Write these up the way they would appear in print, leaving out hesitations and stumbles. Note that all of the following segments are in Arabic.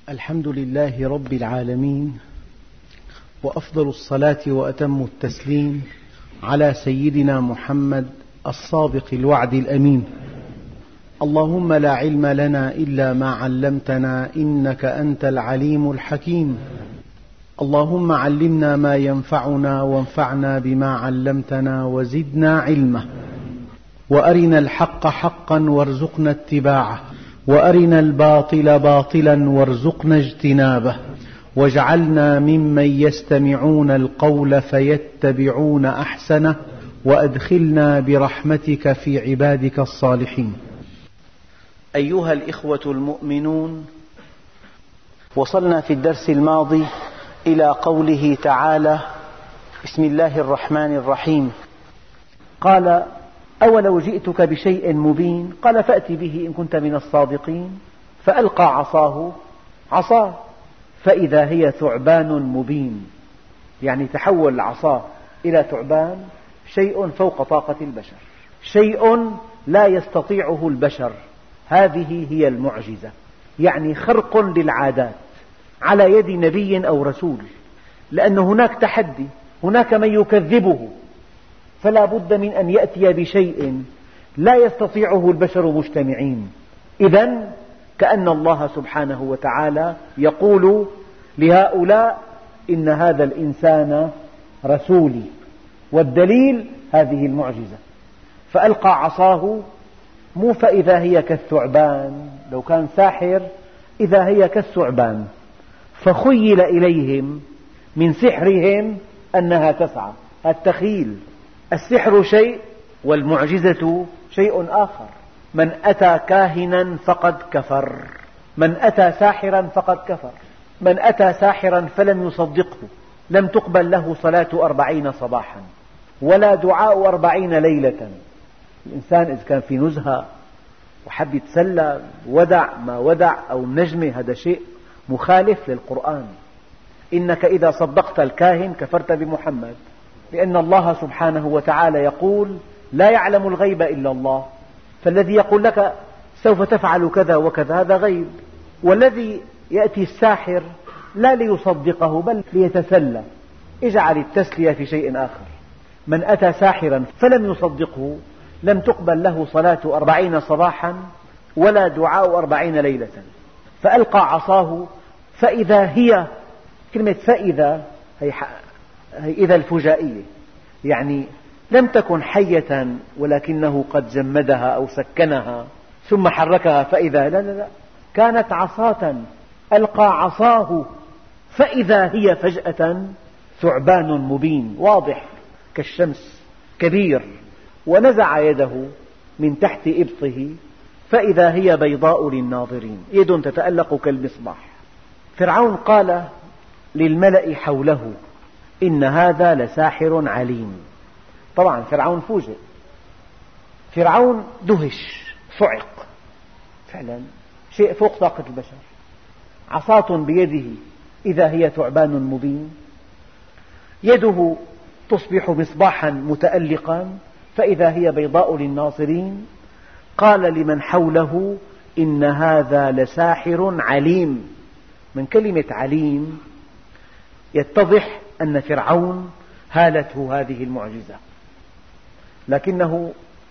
الحمد لله رب العالمين، وأفضل الصلاة وأتم التسليم على سيدنا محمد الصادق الوعد الأمين. اللهم لا علم لنا إلا ما علمتنا إنك أنت العليم الحكيم. اللهم علمنا ما ينفعنا وانفعنا بما علمتنا وزدنا علما، وأرنا الحق حقا وارزقنا اتباعه، وأرنا الباطل باطلا وارزقنا اجتنابه، واجعلنا ممن يستمعون القول فيتبعون أحسنه، وأدخلنا برحمتك في عبادك الصالحين. أيها الإخوة المؤمنون، وصلنا في الدرس الماضي إلى قوله تعالى: بسم الله الرحمن الرحيم. قال: أولو جئتك بشيء مبين؟ قال: فأت به إن كنت من الصادقين. فألقى عصاه فإذا هي ثعبان مبين، يعني تحول العصا إلى ثعبان، شيء فوق طاقة البشر، شيء لا يستطيعه البشر. هذه هي المعجزة، يعني خرق للعادات على يد نبي أو رسول، لأن هناك تحدي، هناك من يكذبه، فلا بد من أن يأتي بشيء لا يستطيعه البشر مجتمعين. إذن كأن الله سبحانه وتعالى يقول لهؤلاء: إن هذا الإنسان رسولي، والدليل هذه المعجزة. فألقى عصاه، مو فإذا هي كالثعبان، لو كان ساحر إذا هي كالثعبان، فخيل إليهم من سحرهم أنها تسعى. التخيل، السحر شيء والمعجزة شيء آخر. من أتى كاهنا فقد كفر، من أتى ساحرا فقد كفر. من أتى ساحرا فلم يصدقه لم تقبل له صلاة 40 صباحا ولا دعاء 40 ليلة. الإنسان إذا كان في نزهة وحب يتسلى، ودع ما ودع أو النجمة، هذا شيء مخالف للقرآن. إنك إذا صدقت الكاهن كفرت بمحمد، لأن الله سبحانه وتعالى يقول: لا يعلم الغيب إلا الله. فالذي يقول لك سوف تفعل كذا وكذا هذا غيب، والذي يأتي الساحر لا ليصدقه بل ليتسلى. اجعل التسلية في شيء آخر. من أتى ساحرا فلم يصدقه لم تقبل له صلاة 40 صباحا ولا دعاء 40 ليلة. فألقى عصاه فإذا هي، كلمة فإذا هي إذا الفجائية، يعني لم تكن حية ولكنه قد جمدها أو سكنها ثم حركها فإذا لا، كانت عصاة. ألقى عصاه فإذا هي فجأة ثعبان مبين، واضح كالشمس، كبير. ونزع يده من تحت إبطه فإذا هي بيضاء للناظرين، يد تتألق كالمصباح. فرعون قال للملأ حوله: إن هذا لساحر عليم. طبعا فرعون فوجئ، فرعون دهش، صعق، فعلا شيء فوق طاقة البشر. عصاة بيده إذا هي ثعبان مبين، يده تصبح مصباحا متألقا فإذا هي بيضاء للناظرين. قال لمن حوله: إن هذا لساحر عليم. من كلمة عليم يتضح أن فرعون هالته هذه المعجزة، لكنه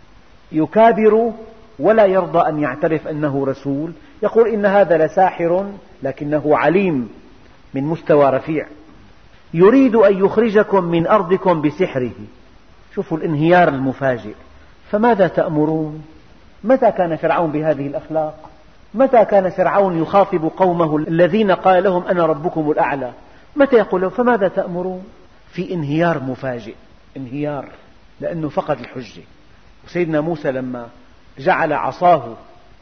يكابر ولا يرضى أن يعترف أنه رسول. يقول: إن هذا لساحر لكنه عليم، من مستوى رفيع، يريد أن يخرجكم من أرضكم بسحره. شوفوا الانهيار المفاجئ. فماذا تأمرون؟ متى كان فرعون بهذه الأخلاق؟ متى كان فرعون يخاطب قومه الذين قال لهم: أنا ربكم الأعلى؟ متى يقول: فماذا تأمرون؟ في انهيار مفاجئ، انهيار، لأنه فقد الحجة. وسيدنا موسى لما جعل عصاه،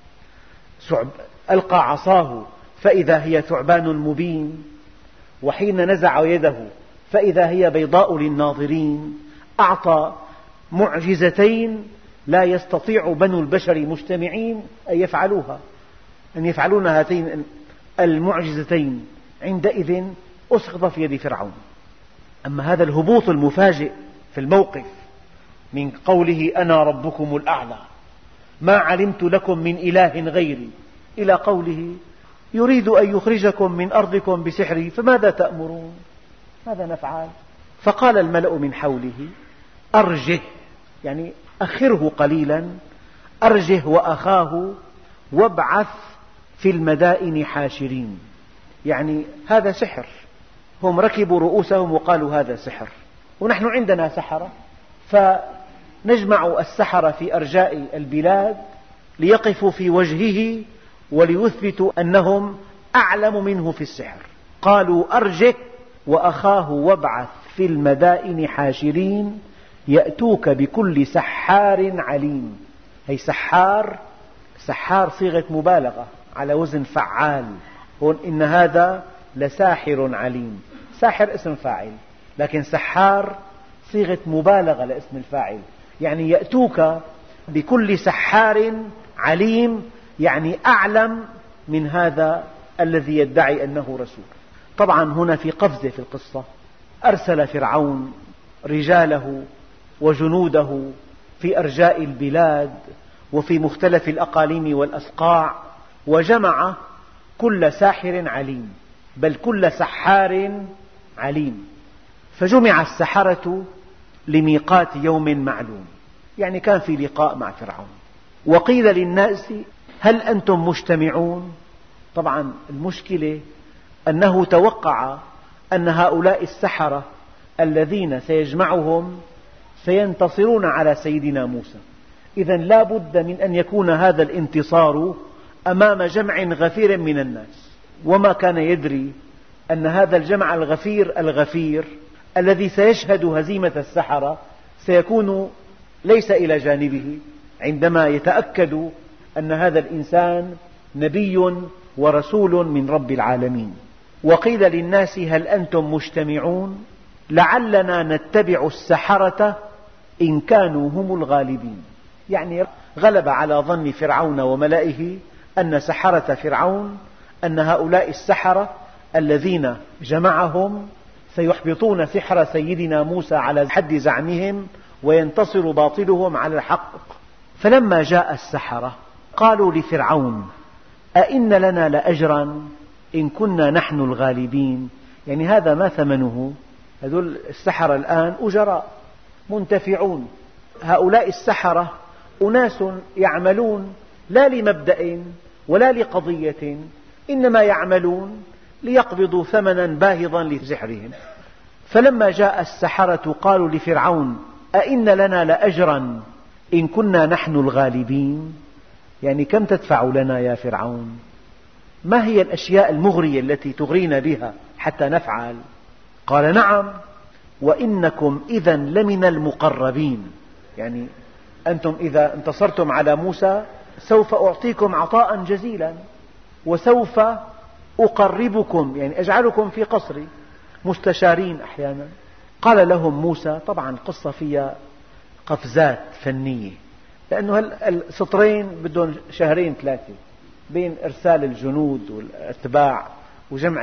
ألقى عصاه فإذا هي ثعبان مبين، وحين نزع يده فإذا هي بيضاء للناظرين، أعطى معجزتين لا يستطيع بنو البشر مجتمعين أن يفعلون هاتين المعجزتين. عندئذ أسقط في يد فرعون. أما هذا الهبوط المفاجئ في الموقف من قوله: أنا ربكم الأعلى ما علمت لكم من إله غيري، إلى قوله: يريد أن يخرجكم من أرضكم بسحره فماذا تأمرون؟ ماذا نفعل؟ فقال الملأ من حوله أرجه، يعني أخره قليلا، أرجه وأخاه وابعث في المدائن حاشرين، يعني هذا سحر. هم ركبوا رؤوسهم وقالوا هذا سحر، ونحن عندنا سحرة، فنجمع السحرة في أرجاء البلاد ليقفوا في وجهه وليثبتوا أنهم أعلم منه في السحر. قالوا أرجه وأخاه وابعث في المدائن حاشرين يأتوك بكل سحار عليم. هي سحار صيغة مبالغة على وزن فعال، هون إن هذا لساحر عليم. ساحر اسم فاعل، لكن سحار صيغة مبالغة لاسم الفاعل، يعني يأتوك بكل سحار عليم، يعني أعلم من هذا الذي يدعي أنه رسول. طبعا هنا في قفزة في القصة. أرسل فرعون رجاله وجنوده في أرجاء البلاد وفي مختلف الأقاليم والأصقاع، وجمع كل ساحر عليم، بل كل سحار عليم. فجمع السحرة لميقات يوم معلوم، يعني كان في لقاء مع فرعون. وقيل للناس هل أنتم مجتمعون؟ طبعا المشكلة أنه توقع أن هؤلاء السحرة الذين سيجمعهم سينتصرون على سيدنا موسى، إذن لا بد من أن يكون هذا الانتصار أمام جمع غفير من الناس، وما كان يدري أن هذا الجمع الغفير الذي سيشهد هزيمة السحرة سيكون ليس إلى جانبه عندما يتأكد أن هذا الإنسان نبي ورسول من رب العالمين. وقيل للناس هل أنتم مجتمعون لعلنا نتبع السحرة إن كانوا هم الغالبين، يعني غلب على ظن فرعون وملئه أن سحرة فرعون، أن هؤلاء السحرة الذين جمعهم سيحبطون سحر سيدنا موسى على حد زعمهم وينتصر باطلهم على الحق. فلما جاء السحرة قالوا لفرعون أئن لنا لأجرا إن كنا نحن الغالبين، يعني هذا ما ثمنه؟ هذول السحرة الآن أجراء منتفعون. هؤلاء السحرة أناس يعملون لا لمبدأ ولا لقضية، إنما يعملون ليقبضوا ثمنا باهظا لسحرهم. فلما جاء السحرة قالوا لفرعون أئن لنا لأجرا إن كنا نحن الغالبين، يعني كم تدفع لنا يا فرعون؟ ما هي الأشياء المغرية التي تغرينا بها حتى نفعل؟ قال نعم وإنكم إذا لمن المقربين، يعني أنتم إذا انتصرتم على موسى سوف أعطيكم عطاء جزيلا، وسوف أقربكم، يعني أجعلكم في قصري مستشارين أحيانا. قال لهم موسى، طبعا القصة فيها قفزات فنية، لأنه السطرين بدهم شهرين ثلاثة بين إرسال الجنود والأتباع وجمع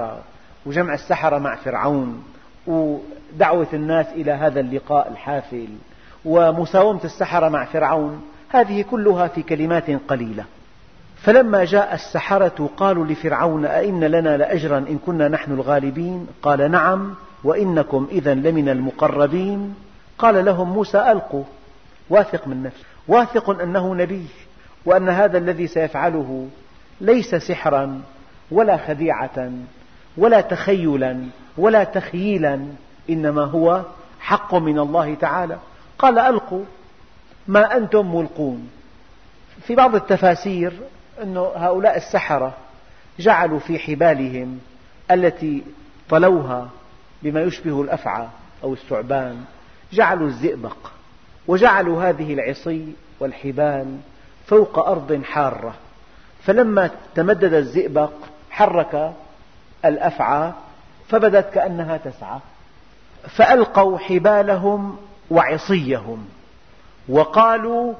السحرة مع فرعون ودعوة الناس إلى هذا اللقاء الحافل ومساومة السحرة مع فرعون، هذه كلها في كلمات قليلة. فلما جاء السحرة قالوا لفرعون أئن لنا لأجرا إن كنا نحن الغالبين، قال نعم وإنكم إذا لمن المقربين. قال لهم موسى ألقوا، واثق من نفسه، واثق أنه نبي، وأن هذا الذي سيفعله ليس سحرا ولا خديعة ولا تخيلا ولا تخييلا، إنما هو حق من الله تعالى. قال ألقوا ما أنتم ملقون. في بعض التفاسير أن هؤلاء السحرة جعلوا في حبالهم التي طلوها بما يشبه الأفعى أو الثعبان، جعلوا الزئبق، وجعلوا هذه العصي والحبال فوق أرض حارة، فلما تمدد الزئبق حرك الأفعى فبدت كأنها تسعى، فألقوا حبالهم وعصيهم وقالوا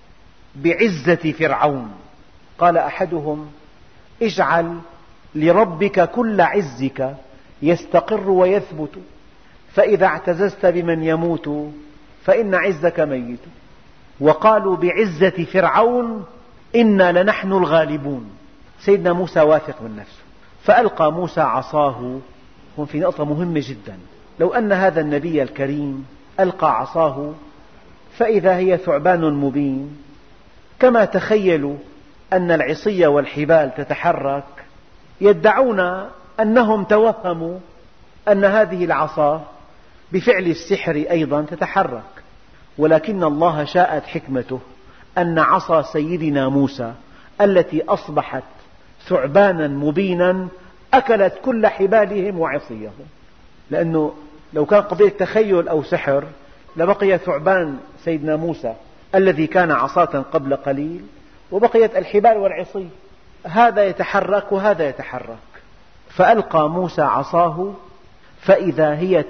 بعزة فرعون. قال أحدهم اجعل لربك كل عزك يستقر ويثبت، فإذا اعتززت بمن يموت فإن عزك ميت. وقالوا بعزة فرعون إنا لنحن الغالبون. سيدنا موسى واثق من نفسه، فألقى موسى عصاه. هون في نقطة مهمة جدا، لو أن هذا النبي الكريم ألقى عصاه فإذا هي ثعبان مبين، كما تخيلوا أن العصي والحبال تتحرك، يدعون أنهم توهموا أن هذه العصا بفعل السحر أيضا تتحرك، ولكن الله شاءت حكمته أن عصا سيدنا موسى التي أصبحت ثعبانا مبينا أكلت كل حبالهم وعصيهم، لأنه لو كان قضية تخيل أو سحر لبقي ثعبان سيدنا موسى الذي كان عصاة قبل قليل، وبقيت الحبال والعصي، هذا يتحرك وهذا يتحرك. فألقى موسى عصاه فإذا هي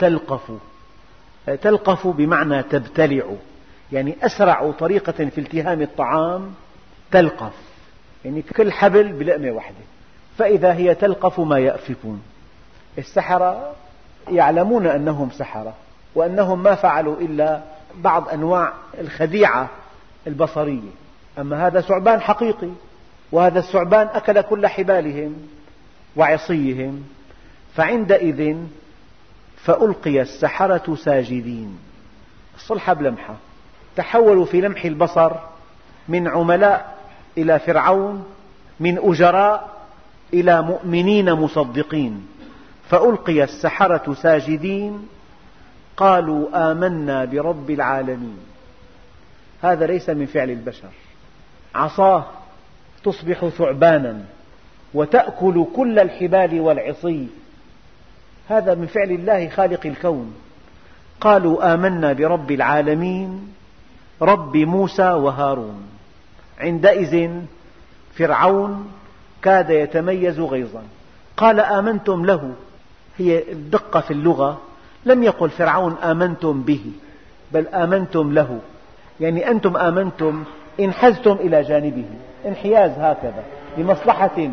تلقف بمعنى تبتلع، يعني أسرع طريقة في التهام الطعام تلقف، يعني كل حبل بلقمة واحدة، فإذا هي تلقف ما يأفكون. السحرة يعلمون أنهم سحرة وأنهم ما فعلوا إلا بعض أنواع الخديعة البصرية، أما هذا ثعبان حقيقي، وهذا الثعبان أكل كل حبالهم وعصيهم. فعندئذ فألقي السحرة ساجدين، الصلحة بلمحة، تحولوا في لمح البصر من عملاء إلى فرعون، من أجراء إلى مؤمنين مصدقين. فألقي السحرة ساجدين قالوا آمنا برب العالمين. هذا ليس من فعل البشر، عصاه تصبح ثعبانا وتأكل كل الحبال والعصي، هذا من فعل الله خالق الكون. قالوا آمنا برب العالمين رب موسى وهارون. عندئذ فرعون كاد يتميز غيظا، قال آمنتم له. هي الدقة في اللغة، لم يقل فرعون آمنتم به، بل آمنتم له، يعني أنتم آمنتم، انحازتم إلى جانبه انحياز هكذا لمصلحة،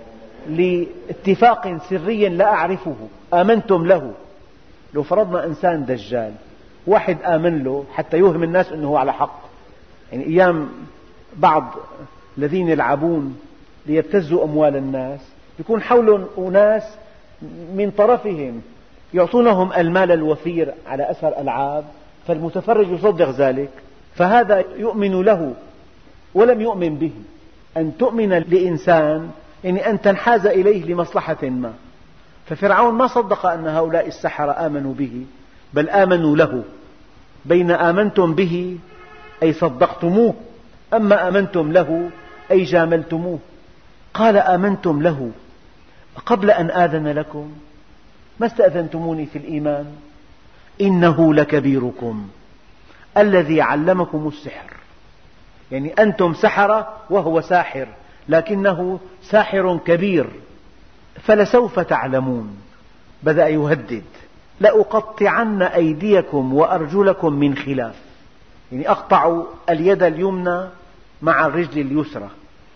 لاتفاق سري لا أعرفه، آمنتم له. لو فرضنا إنسان دجال، واحد آمن له حتى يوهم الناس أنه على حق، يعني أيام بعض الذين يلعبون ليبتزوا أموال الناس يكون حولهم أناس من طرفهم يعطونهم المال الوفير على أثر ألعاب، فالمتفرج يصدق ذلك، فهذا يؤمن له ولم يؤمن به. أن تؤمن لإنسان يعني أن تنحاز إليه لمصلحة ما. ففرعون ما صدق أن هؤلاء السحرة آمنوا به، بل آمنوا له. بين آمنتم به أي صدقتموه، أما آمنتم له أي جاملتموه. قال آمنتم له قبل أن آذن لكم، ما استأذنتموني في الإيمان. إنه لكبيركم الذي علمكم السحر، يعني أنتم سحرة وهو ساحر، لكنه ساحر كبير. فلسوف تعلمون، بدأ يهدد، لأقطعن أيديكم وأرجلكم من خلاف، يعني أقطع اليد اليمنى مع الرجل اليسرى،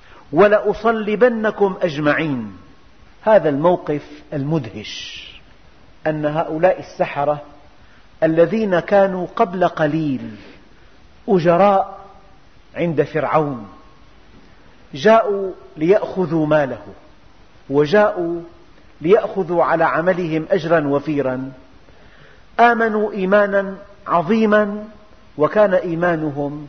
ولأصلبنكم أجمعين. هذا الموقف المدهش، أن هؤلاء السحرة الذين كانوا قبل قليل أجراء عند فرعون جاءوا ليأخذوا ماله، وجاءوا ليأخذوا على عملهم أجرا وفيرا، آمنوا إيمانا عظيما، وكان إيمانهم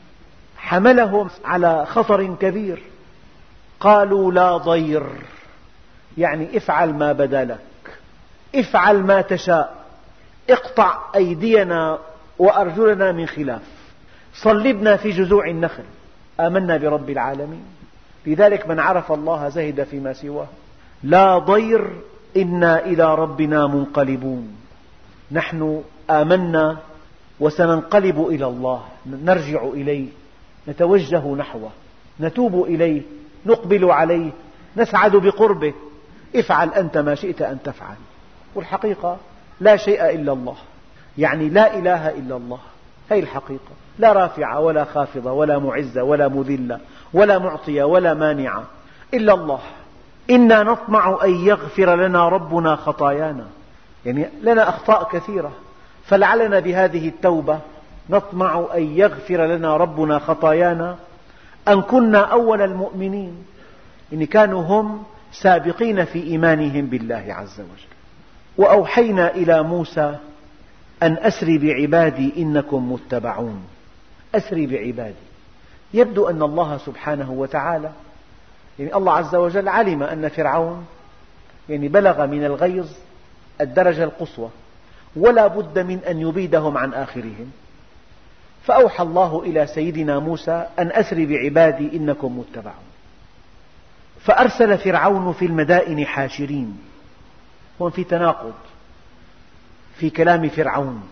حملهم على خطر كبير. قالوا لا ضير، يعني افعل ما بدا لك، افعل ما تشاء، اقطع أيدينا وأرجلنا من خلاف، صلبنا في جذوع النخل، آمنا برب العالمين. لذلك من عرف الله زهد فيما سواه. لا ضير إنا إلى ربنا منقلبون. نحن آمنا وسننقلب إلى الله، نرجع إليه، نتوجه نحوه، نتوب إليه، نقبل عليه، نسعد بقربه. افعل أنت ما شئت أن تفعل. والحقيقة لا شيء إلا الله، يعني لا إله إلا الله، هذه الحقيقة. لا رافعة ولا خافضة ولا معزة ولا مذلة ولا معطية ولا مانعة إلا الله. إنا نطمع أن يغفر لنا ربنا خطايانا، يعني لنا أخطاء كثيرة، فلعلنا بهذه التوبة نطمع أن يغفر لنا ربنا خطايانا، أن كنا أول المؤمنين. إن كانوا هم سابقين في إيمانهم بالله عز وجل. وأوحينا إلى موسى أن أسر بعبادي إنكم متبعون. أسر بعبادي، يبدو أن الله سبحانه وتعالى الله عز وجل علم أن فرعون بلغ من الغيظ الدرجة القصوى، ولا بد من أن يبيدهم عن آخرهم، فأوحى الله إلى سيدنا موسى أن أسر بعبادي إنكم متبعون. فأرسل فرعون في المدائن حاشرين. هون في تناقض في كلام فرعون،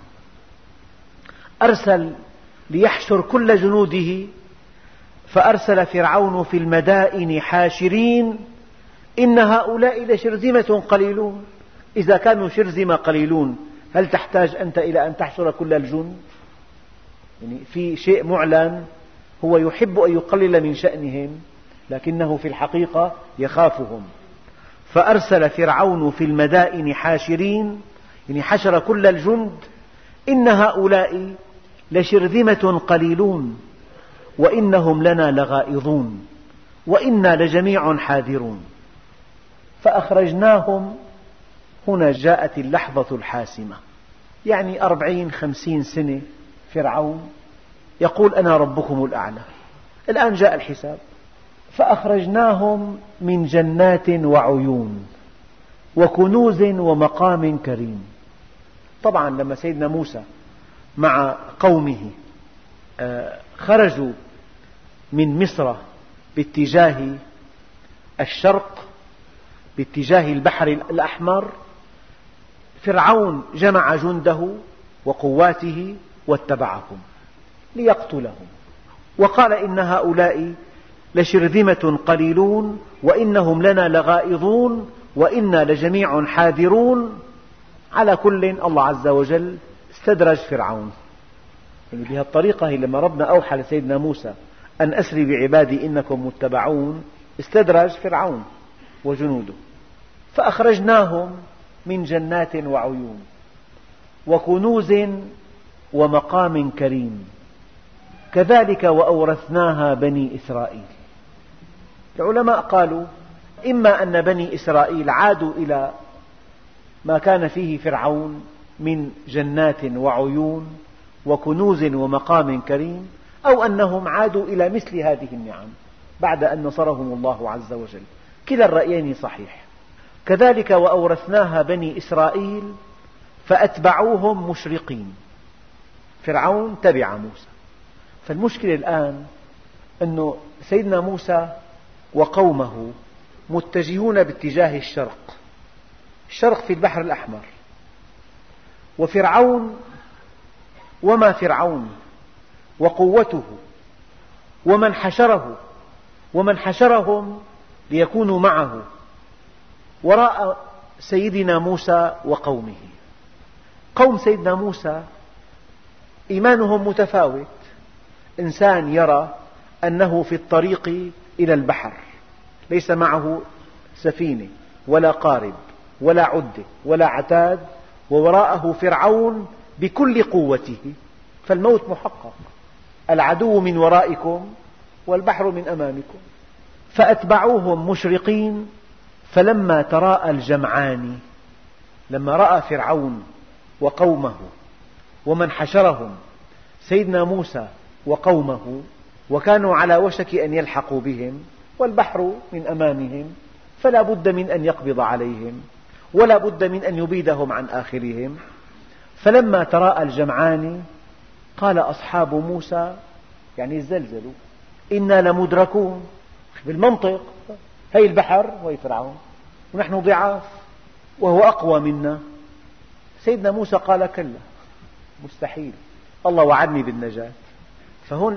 أرسل ليحشر كل جنوده، فأرسل فرعون في المدائن حاشرين إن هؤلاء لشرذمة قليلون. إذا كانوا شرذمة قليلون هل تحتاج أنت إلى أن تحشر كل الجند؟ في شيء معلن، هو يحب أن يقلل من شأنهم لكنه في الحقيقة يخافهم. فأرسل فرعون في المدائن حاشرين، حشر كل الجند، إن هؤلاء لشرذمة قليلون وإنهم لنا لغائظون وإنا لجميع حاذرون. فأخرجناهم. هنا جاءت اللحظة الحاسمة، 40-50 سنة فرعون يقول أنا ربكم الأعلى، الآن جاء الحساب. فأخرجناهم من جنات وعيون وكنوز ومقام كريم. طبعا لما سيدنا موسى مع قومه خرجوا من مصر باتجاه الشرق باتجاه البحر الأحمر، فرعون جمع جنده وقواته واتبعهم ليقتلهم، وقال إن هؤلاء لشرذمة قليلون وإنهم لنا لغائظون وإنا لجميع حاذرون. على كل الله عز وجل استدرج فرعون. بهذه الطريقة لما ربنا أوحى لسيدنا موسى أن أسر بعبادي إنكم متبعون، استدرج فرعون وجنوده. فأخرجناهم من جنات وعيون وكنوز ومقام كريم كذلك وأورثناها بني إسرائيل. العلماء قالوا إما أن بني إسرائيل عادوا إلى ما كان فيه فرعون من جنات وعيون وكنوز ومقام كريم، أو أنهم عادوا إلى مثل هذه النعم بعد أن نصرهم الله عز وجل. كلا الرأيين صحيح. كذلك وأورثناها بني إسرائيل فأتبعوهم مشرقين. فرعون تبع موسى. فالمشكلة الآن أن سيدنا موسى وقومه متجهون باتجاه الشرق، الشرق في البحر الأحمر، وفرعون وما فرعون وقوته ومن حشره ومن حشرهم ليكونوا معه وراء سيدنا موسى وقومه. قوم سيدنا موسى إيمانهم متفاوت. إنسان يرى أنه في الطريق إلى البحر، ليس معه سفينة ولا قارب ولا عدة ولا عتاد، ووراءه فرعون بكل قوته، فالموت محقق. العدو من ورائكم والبحر من أمامكم. فأتبعوهم مشرقين فلما تراءى الجمعان، لما رأى فرعون وقومه ومن حشرهم سيدنا موسى وقومه وكانوا على وشك أن يلحقوا بهم والبحر من أمامهم، فلا بد من أن يقبض عليهم ولا بد من أن يبيدهم عن آخرهم. فلما تراءى الجمعان قال أصحاب موسى، الزلزلوا، إنا لمدركون. بالمنطق هي البحر وهي فرعون ونحن ضعاف وهو أقوى منا. سيدنا موسى قال كلا، مستحيل، الله وعدني بالنجاة. فهون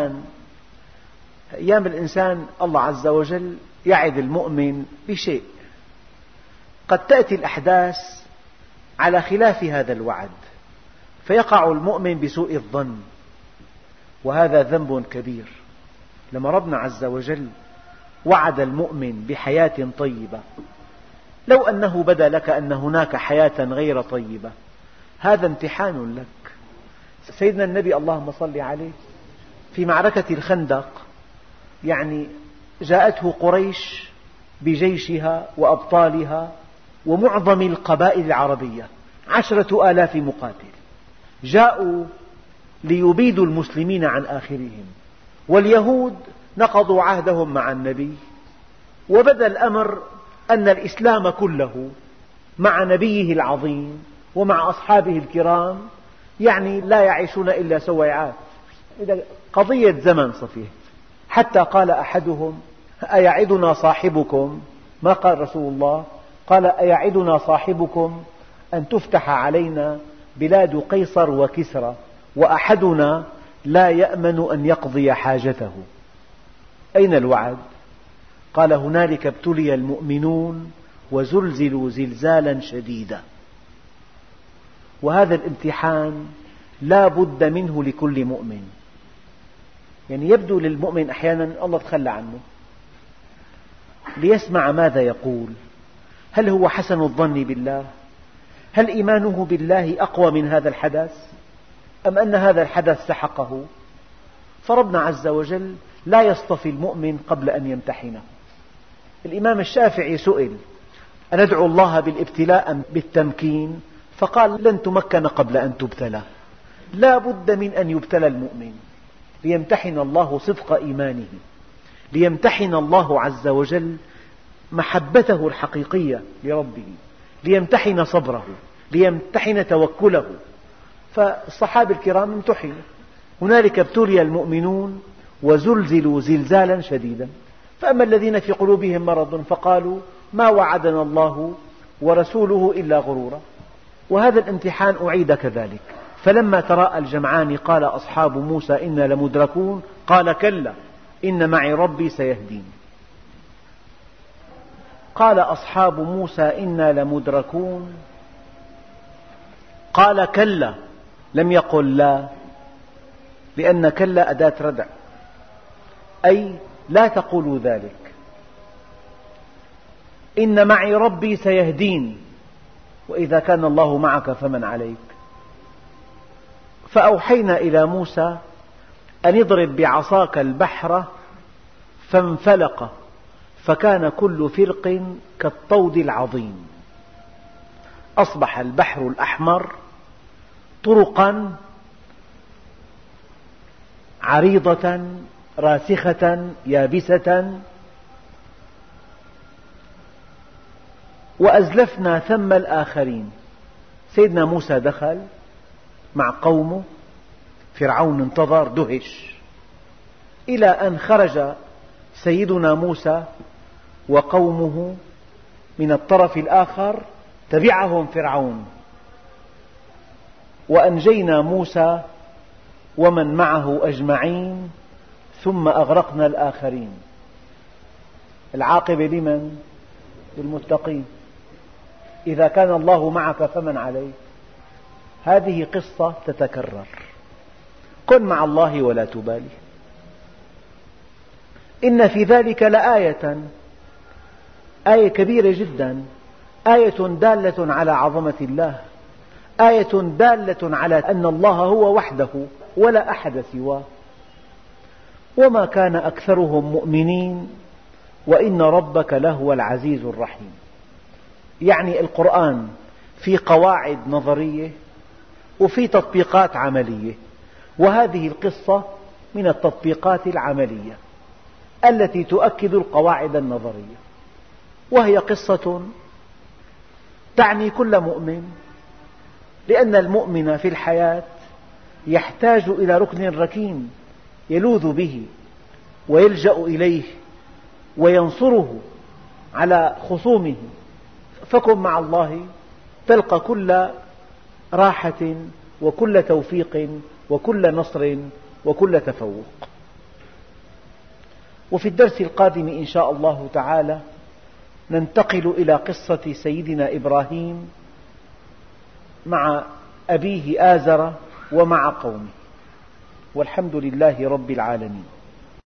أيام الإنسان الله عز وجل يعد المؤمن بشيء، قد تأتي الأحداث على خلاف هذا الوعد فيقع المؤمن بسوء الظن، وهذا ذنب كبير. لما ربنا عز وجل وعد المؤمن بحياة طيبة، لو أنه بدا لك أن هناك حياة غير طيبة، هذا امتحان لك. سيدنا النبي اللهم صل عليه في معركة الخندق جاءته قريش بجيشها وأبطالها ومعظم القبائل العربية 10,000 مقاتل، جاءوا ليبيدوا المسلمين عن آخرهم، واليهود نقضوا عهدهم مع النبي، وبدا الأمر أن الإسلام كله مع نبيه العظيم ومع أصحابه الكرام يعني لا يعيشون إلا سويعات، قضية زمن صفيه. حتى قال أحدهم: أيعدنا صاحبكم، ما قال رسول الله، قال: أيعدنا صاحبكم أن تفتح علينا بلاد قيصر وكسرى وأحدنا لا يأمن أن يقضي حاجته. أين الوعد؟ قال: هنالك ابتلي المؤمنون وزلزلوا زلزالا شديدا. وهذا الامتحان لا بد منه لكل مؤمن. يعني يبدو للمؤمن أحيانا الله تخلى عنه ليسمع ماذا يقول. هل هو حسن الظن بالله؟ هل إيمانه بالله أقوى من هذا الحدث؟ أم أن هذا الحدث سحقه؟ فربنا عز وجل لا يصطفي المؤمن قبل أن يمتحنه. الإمام الشافعي سئل: أندعو الله بالابتلاء أم بالتمكين؟ فقال: لن تمكن قبل أن تبتلى. لا بد من أن يبتلى المؤمن ليمتحن الله صدق إيمانه، ليمتحن الله عز وجل محبته الحقيقية لربه، ليمتحن صبره، ليمتحن توكله. فالصحابة الكرام امتحنوا. هنالك ابتلي المؤمنون وزلزلوا زلزالا شديدا. فأما الذين في قلوبهم مرض فقالوا: ما وعدنا الله ورسوله إلا غرورا. وهذا الامتحان أعيد كذلك. فلما تراءى الجمعان قال أصحاب موسى: إنا لمدركون، قال: كلا إن معي ربي سيهدين. قال أصحاب موسى: إنا لمدركون، قال: كلا، لم يقل لا، لأن كلا أداة ردع، أي لا تقولوا ذلك. إن معي ربي سيهدين، وإذا كان الله معك فمن عليك. فأوحينا إلى موسى أن اضرب بعصاك البحر فانفلق فكان كل فرق كالطود العظيم. أصبح البحر الأحمر طرقا عريضة راسخة يابسة، وأزلفنا ثم الآخرين. سيدنا موسى دخل مع قومه، فرعون انتظر دهش، إلى أن خرج سيدنا موسى وقومه من الطرف الآخر، تبعهم فرعون، وأنجينا موسى ومن معه أجمعين ثم أغرقنا الآخرين. العاقبة لمن؟ للمتقين. إذا كان الله معك فمن عليك. هذه قصة تتكرر. كن مع الله ولا تبالي. إن في ذلك لآية، آية كبيرة جدا، آية دالة على عظمة الله، آية دالة على أن الله هو وحده ولا أحد سواه. وما كان أكثرهم مؤمنين وإن ربك لهو العزيز الرحيم. يعني القرآن في قواعد نظرية وفي تطبيقات عملية، وهذه القصة من التطبيقات العملية التي تؤكد القواعد النظرية، وهي قصة تعني كل مؤمن، لأن المؤمن في الحياة يحتاج إلى ركن ركين يلوذ به ويلجأ إليه وينصره على خصومه. فكن مع الله تلقى كل راحة وكل توفيق وكل نصر وكل تفوق. وفي الدرس القادم إن شاء الله تعالى ننتقل إلى قصة سيدنا إبراهيم مع أبيه آزر ومع قومه. والحمد لله رب العالمين.